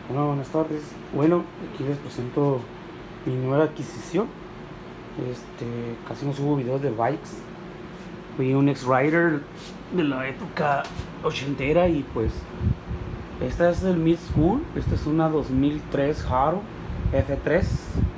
Bueno, buenas tardes. Bueno, aquí les presento mi nueva adquisición. Casi no subo videos de bikes. Fui un ex-rider de la época ochentera y pues esta es el Mid School. Esta es una 2003 Haro F3.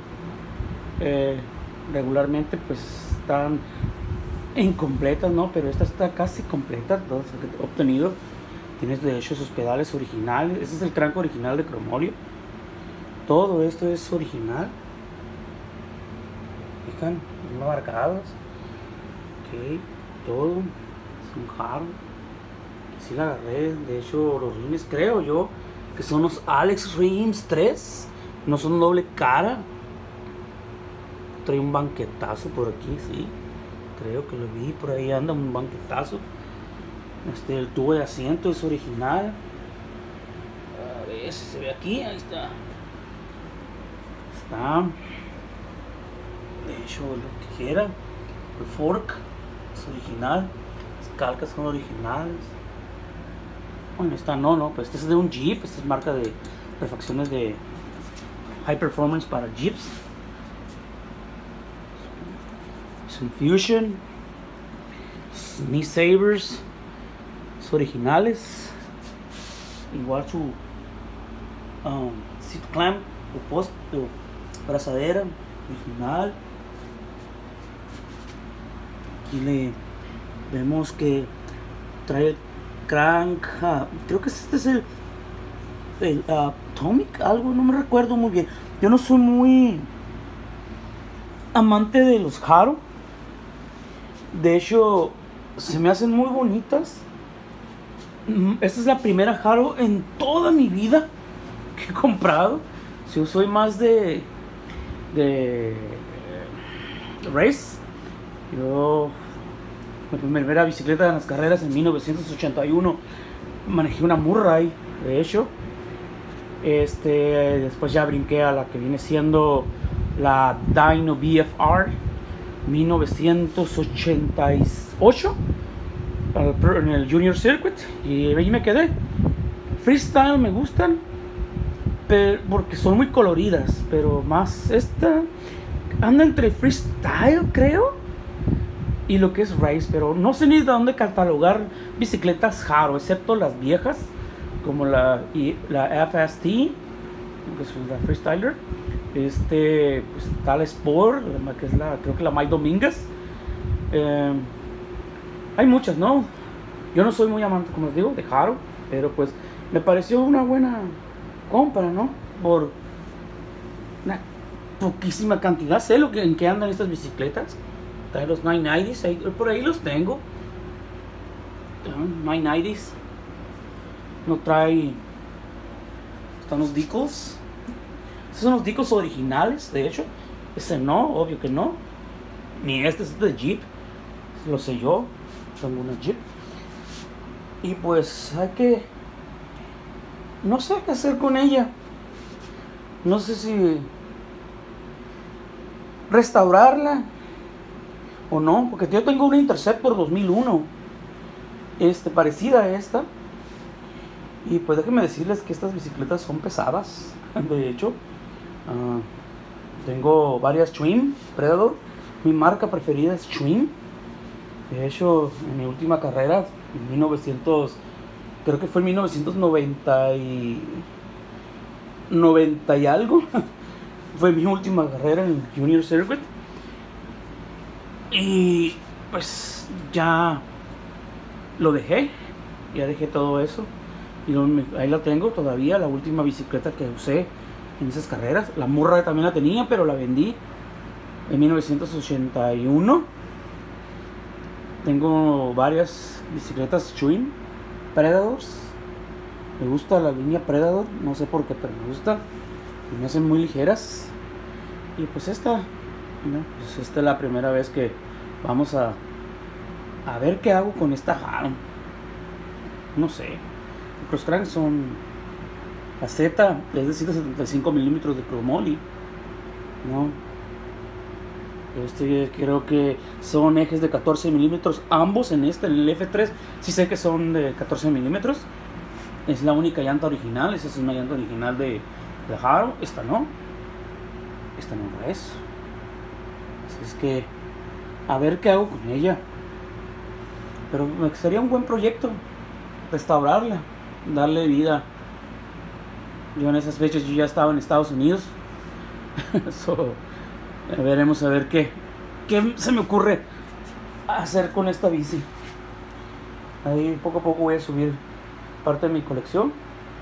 Regularmente pues están incompletas, ¿no? Pero esta está casi completa, todo lo que he obtenido. Tienes de hecho sus pedales originales. Este es el crank original de Chromoly. Todo esto es original. Fijan, no marcados. Ok, todo. Es un Haro. Así la agarré. De hecho, los rines creo yo que son los Alex Rims 3. No son doble cara. Trae un banquetazo por aquí, sí. Creo que lo vi, por ahí anda un banquetazo. El tubo de asiento es original. A ver si se ve aquí, ahí está. Está. De hecho, lo que quiera. El fork es original. Las calcas son originales. Bueno, esta no, pues este es de un Jeep. Esta es marca de refacciones de high performance para Jeeps. Es un Fusion. Knee Sabers originales, igual su seat clamp o post o brazadera original. Aquí le vemos que trae el crank, creo que este es el Atomic, algo, no me recuerdo muy bien. Yo no soy muy amante de los Haro, de hecho se me hacen muy bonitas. Esta es la primera Haro en toda mi vida que he comprado. Yo soy más de race. Yo, mi primera bicicleta en las carreras en 1981 manejé una Murray, de hecho. Después ya brinqué a la que viene siendo la Dyno BFR 1988 en el Junior Circuit, y ahí me quedé. Freestyle me gustan, pero porque son muy coloridas, pero más esta anda entre el freestyle, creo, y lo que es race. Pero no sé ni de dónde catalogar bicicletas Haro, excepto las viejas, como la FST, que es la freestyler. Pues está la Sport, que es creo que la Mike Dominguez. Hay muchas, ¿no? Yo no soy muy amante, como les digo, de Haro, pero pues me pareció una buena compra, ¿no? Por una poquísima cantidad. Sé en qué andan estas bicicletas. Trae los 990s, por ahí los tengo. 990s. No trae. Están los decals. Estos son los decals originales, de hecho. Ese no, obvio que no. Ni este es de Jeep. Lo sé yo. Tengo una Jeep. Y pues hay que. No sé qué hacer con ella. No sé si restaurarla o no, porque yo tengo una Interceptor 2001 parecida a esta. Y pues déjenme decirles que estas bicicletas son pesadas. De hecho, tengo varias Schwinn Predator. Mi marca preferida es Schwinn. De hecho, en mi última carrera, en 1900, creo que fue en 1990 y algo, fue mi última carrera en el Junior Circuit. Y pues ya lo dejé, ya dejé todo eso. Y ahí la tengo todavía, la última bicicleta que usé en esas carreras. La Murray también la tenía, pero la vendí en 1981. Tengo varias bicicletas Schwinn Predators. Me gusta la línea Predator, no sé por qué, pero me gusta. Me hacen muy ligeras. Y pues esta, ¿no? Pues esta es la primera vez que vamos a ver qué hago con esta Haro. No sé. Los cranks son. La Z es de 175 milímetros de Chromoly, ¿no? Creo que son ejes de 14 milímetros ambos en el F3. Sí sé que son de 14 milímetros. Es la única llanta original. Esa es una llanta original de Haro. Esta no es. Así es que a ver qué hago con ella. Pero sería un buen proyecto restaurarla, darle vida. Yo en esas fechas yo ya estaba en Estados Unidos. So, veremos a ver qué se me ocurre hacer con esta bici. Ahí poco a poco voy a subir parte de mi colección.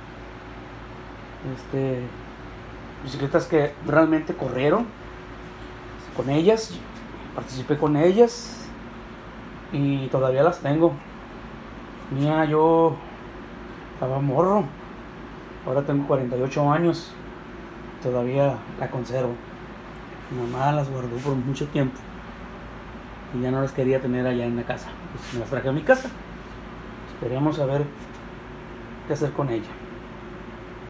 Bicicletas que realmente corrieron con ellas, participé con ellas y todavía las tengo. Mira, yo estaba morro, ahora tengo 48 años, todavía la conservo. Mi mamá las guardó por mucho tiempo y ya no las quería tener allá en la casa, pues me las traje a mi casa. Esperemos a ver qué hacer con ella.